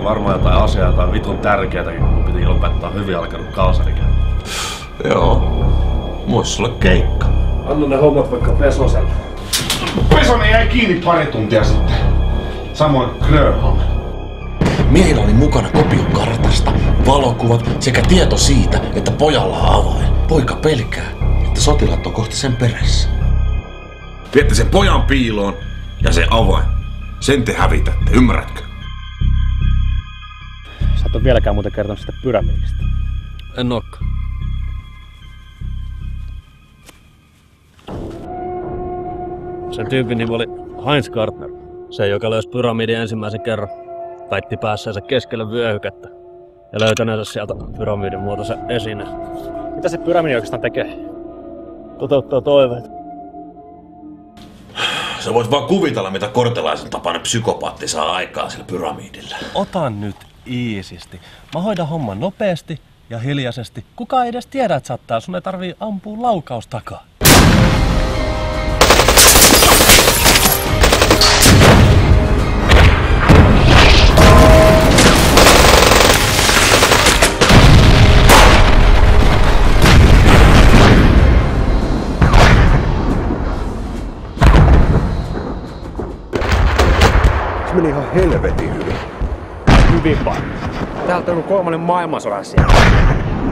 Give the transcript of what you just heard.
varmaan jotain asiaa tai vitun tärkeätäkin, kun piti lopettaa hyvin alkanut kalsarikäynti. Joo. Muis sulle keikka. Anna ne hommat vaikka Pesoselle. Pesonen jäi kiinni pari tuntia sitten. Samoin Grönholm. Miehillä oli mukana kopio kartasta, valokuvat sekä tieto siitä, että pojalla on avain. Poika pelkää, että sotilaat on kohta sen perässä. Viette sen pojan piiloon ja se avain. Sen te hävitätte, ymmärrätkö? Sä et ole vieläkään muuten kertonut sitä pyramidista. En ookaan. Sen tyypin nimi oli Heinz Gardner. Se, joka löysi pyramidin ensimmäisen kerran, väitti päässeensä keskelle vyöhykettä ja löytäneensä sieltä pyramidin muotoisen esine. Mitä se pyramidi oikeastaan tekee? Toteuttaa toiveita. Sä voit vaan kuvitella, mitä kortelaisen tapainen psykopaatti saa aikaan sillä pyramidilla. Ota nyt iisisti. Mä hoidan homman nopeasti ja hiljaisesti. Kukaan ei edes tiedä, että sattaa. Sun ei tarvii ampua laukaus takaa. Meni ihan helvetin hyvin. Hyvin paljon. Täältä on ollut 3. maailmansodan siellä.